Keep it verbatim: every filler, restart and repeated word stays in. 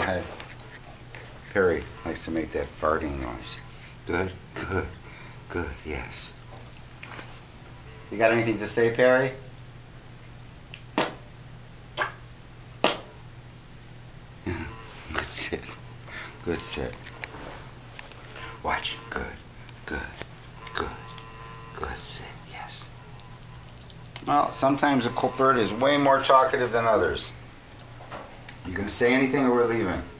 ahead. Peri likes to make that farting noise. Good, good, good, yes. You got anything to say, Peri? Good sit. Good sit. Watch. Good, good, good, good sit, yes. Well, sometimes a bird is way more talkative than others. You gonna say anything or we're leaving?